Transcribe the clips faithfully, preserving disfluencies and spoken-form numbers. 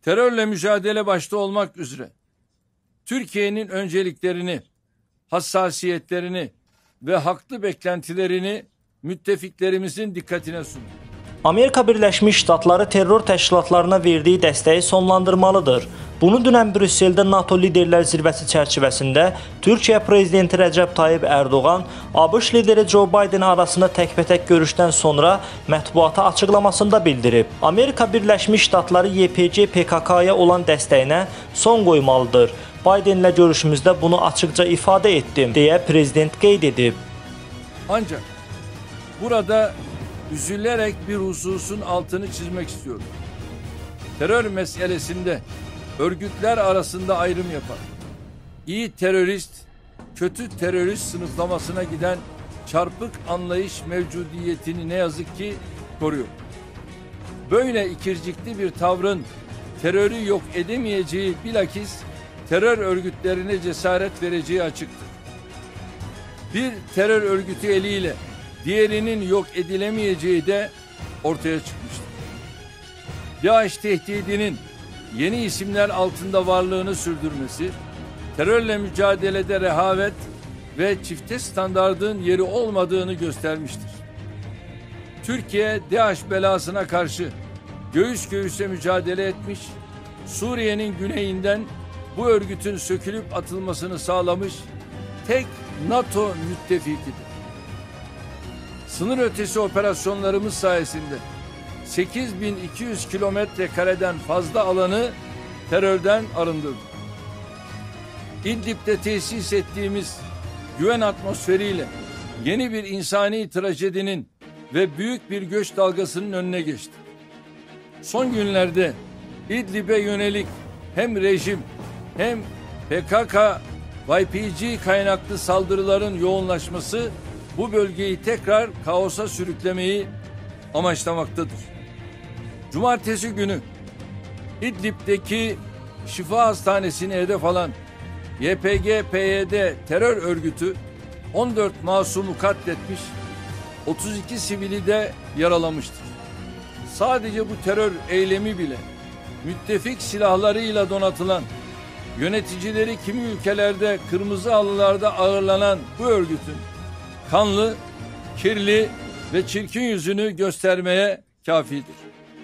terörle mücadele başta olmak üzere Türkiye'nin önceliklerini, hassasiyetlerini ve haklı beklentilerini müttefiklerimizin dikkatine sundu. Amerika Birleşmiş Ştatları terror təşkilatlarına verdiyi dəstəyi sonlandırmalıdır. Bunu dünən Brüsseldə NATO Liderlər Zirvəsi çərçivəsində Türkiyə Prezidenti Rəcəb Tayyip Erdoğan, ABŞ lideri Joe Biden arasında təkbətək görüşdən sonra mətbuata açıqlamasında bildirib. Amerika Birləşmiş Ştatları Y P G P K K'ya olan dəstəyinə son qoymalıdır. Bidenlə görüşümüzdə bunu açıqca ifadə etdim, deyə Prezident qeyd edib. Ancak burada üzülerek bir hususun altını çizmek istiyorum. Terör meselesinde örgütler arasında ayrım yapar. İyi terörist, kötü terörist sınıflamasına giden çarpık anlayış mevcudiyetini ne yazık ki koruyor. Böyle ikircikli bir tavrın terörü yok edemeyeceği, bilakis terör örgütlerine cesaret vereceği açıktır. Bir terör örgütü eliyle diğerinin yok edilemeyeceği de ortaya çıkmıştır. DAEŞ tehdidinin yeni isimler altında varlığını sürdürmesi, terörle mücadelede rehavet ve çifte standardın yeri olmadığını göstermiştir. Türkiye, DAEŞ belasına karşı göğüs göğüse mücadele etmiş, Suriye'nin güneyinden bu örgütün sökülüp atılmasını sağlamış tek NATO müttefikidir. Sınır ötesi operasyonlarımız sayesinde sekiz bin iki yüz kilometre kareden fazla alanı terörden arındırdık. İdlib'de tesis ettiğimiz güven atmosferiyle yeni bir insani trajedinin ve büyük bir göç dalgasının önüne geçti. Son günlerde İdlib'e yönelik hem rejim hem P K K, Y P G kaynaklı saldırıların yoğunlaşması bu bölgeyi tekrar kaosa sürüklemeyi amaçlamaktadır. Cumartesi günü İdlib'deki Şifa Hastanesi'ni hedef alan Y P G P Y D terör örgütü on dört masumu katletmiş, otuz iki sivili de yaralamıştır. Sadece bu terör eylemi bile müttefik silahlarıyla donatılan, yöneticileri kimi ülkelerde kırmızı halılarda ağırlanan bu örgütün kanlı, kirli ve çirkin yüzünü göstermeye kafidir.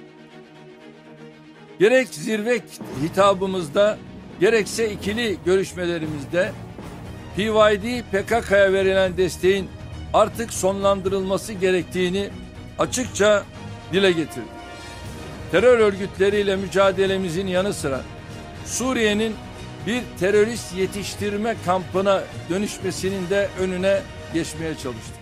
Gerek zirve hitabımızda, gerekse ikili görüşmelerimizde P Y D P K K'ya verilen desteğin artık sonlandırılması gerektiğini açıkça dile getirdi. Terör örgütleriyle mücadelemizin yanı sıra Suriye'nin bir terörist yetiştirme kampına dönüşmesinin de önüne geçmeye çalıştık.